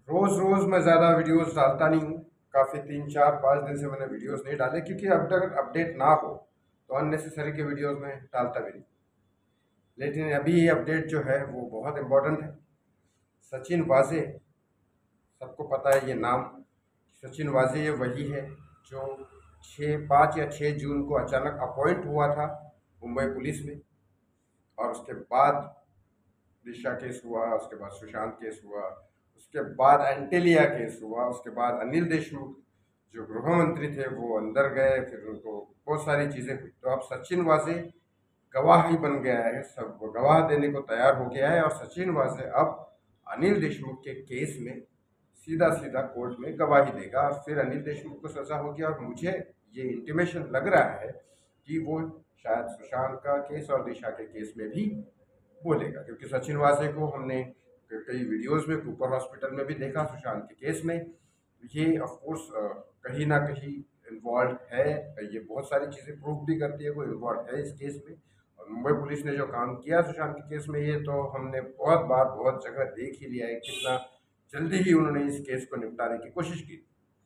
रोज़ रोज़ मैं ज़्यादा वीडियोस डालता नहीं हूँ। काफ़ी 3 4 5 दिन से मैंने वीडियोस नहीं डाले, क्योंकि अब तक अपडेट ना हो तो अननेसेसरी के वीडियोस में डालता भी नहीं। लेकिन अभी ये अपडेट जो है वो बहुत इम्पोर्टेंट है। सचिन वाजे, सबको पता है ये नाम। सचिन वाजे ये वही है जो 5 या 6 जून को अचानक अपॉइंट हुआ था मुंबई पुलिस में, और उसके बाद दिशा केस हुआ, उसके बाद सुशांत केस हुआ, उसके बाद एंटेलिया केस हुआ, उसके बाद अनिल देशमुख जो गृह मंत्री थे वो अंदर गए, फिर उनको बहुत सारी चीज़ें हुई। तो अब सचिन वाजे गवाह ही बन गया है, सब गवाह देने को तैयार हो गया है, और सचिन वाजे अब अनिल देशमुख के केस में सीधा सीधा कोर्ट में गवाही देगा, और फिर अनिल देशमुख को सजा होगी। और मुझे ये इंटीमेशन लग रहा है कि वो शायद सुशांत का केस और दिशा के केस में भी बोलेगा, क्योंकि सचिन वाजे को हमने कई वीडियोस में कूपर हॉस्पिटल में भी देखा, सुशांत के केस में ये ऑफ कोर्स कहीं ना कहीं इन्वॉल्व है। ये बहुत सारी चीज़ें प्रूव भी करती है, वो इन्वॉल्व है इस केस में। और मुंबई पुलिस ने जो काम किया सुशांत के केस में, ये तो हमने बहुत बार बहुत जगह देख ही लिया है, कितना जल्दी ही उन्होंने इस केस को निपटाने की कोशिश की।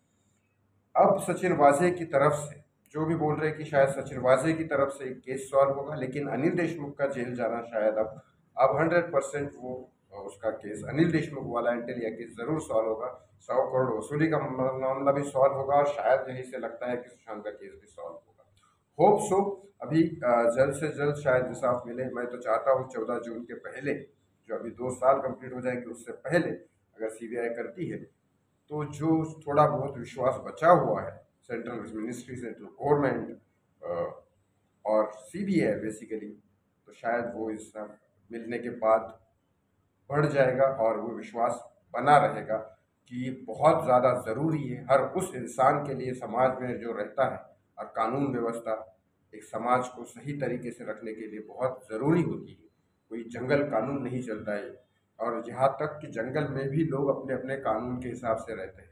अब सचिन वाजे की तरफ से जो भी बोल रहे हैं कि शायद सचिन वाजे की तरफ से केस सॉल्व होगा, लेकिन अनिल देशमुख का जेल जाना शायद अब 100% वो उसका केस अनिल देशमुख वाला एंटेलिया केस जरूर सॉल्व होगा। 100 करोड़ वसूली का मामला भी सॉल्व होगा, और शायद यही से लगता है कि सुशांत का केस भी सॉल्व होगा। Hope so. अभी जल्द से जल्द शायद इंसाफ मिले। मैं तो चाहता हूँ 14 जून के पहले, जो अभी 2 साल कंप्लीट हो जाएगी उससे पहले अगर सीबीआई करती है, तो जो थोड़ा बहुत विश्वास बचा हुआ है सेंट्रल मिनिस्ट्री, सेंट्रल गवर्नमेंट और सीबीआई बेसिकली, तो शायद वो इस सब मिलने के बाद बढ़ जाएगा, और वो विश्वास बना रहेगा कि ये बहुत ज़्यादा ज़रूरी है हर उस इंसान के लिए समाज में जो रहता है। और कानून व्यवस्था एक समाज को सही तरीके से रखने के लिए बहुत ज़रूरी होती है। कोई जंगल कानून नहीं चलता है, और यहाँ तक कि जंगल में भी लोग अपने अपने कानून के हिसाब से रहते हैं।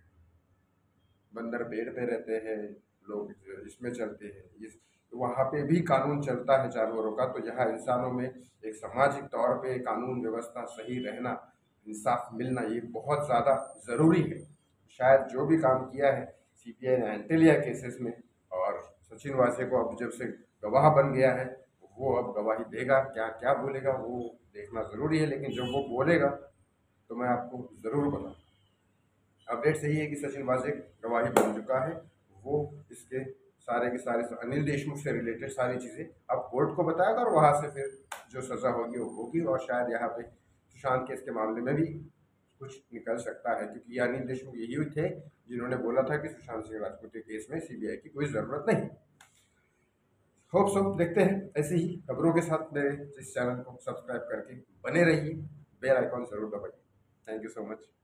बंदर पेड़ पे रहते हैं, लोग इसमें चलते हैं, इस तो वहाँ पे भी कानून चलता है जानवरों का। तो यहाँ इंसानों में एक सामाजिक तौर पे कानून व्यवस्था सही रहना, इंसाफ मिलना, ये बहुत ज़्यादा ज़रूरी है। शायद जो भी काम किया है सीबीआई ने एंटेलिया केसेस में, और सचिन वाजे को अब जब से गवाह बन गया है, वो अब गवाही देगा, क्या क्या बोलेगा वो देखना ज़रूरी है। लेकिन जब वो बोलेगा तो मैं आपको ज़रूर बताऊँ। अपडेट सही है कि सचिन वाजे गवाही बन चुका है। वो इसके सारे के सारे अनिल देशमुख से रिलेटेड सारी चीज़ें अब कोर्ट को बताएगा, और वहाँ से फिर जो सज़ा होगी वो होगी। और शायद यहाँ पे सुशांत केस के मामले में भी कुछ निकल सकता है, क्योंकि ये अनिल देशमुख यही थे जिन्होंने बोला था कि सुशांत सिंह राजपूत के केस में सीबीआई की कोई ज़रूरत नहीं। होप सो, देखते हैं। ऐसे ही खबरों के साथ मेरे इस चैनल को सब्सक्राइब करके बने रहिए, बेल आइकॉन ज़रूर दबाइए। Thank you so much.